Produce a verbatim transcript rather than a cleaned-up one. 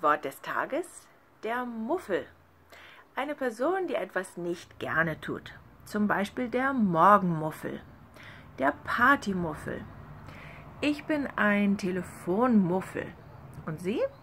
Wort des Tages: der Muffel. Eine Person, die etwas nicht gerne tut. Zum Beispiel der Morgenmuffel, der Partymuffel. Ich bin ein Telefonmuffel. Und Sie?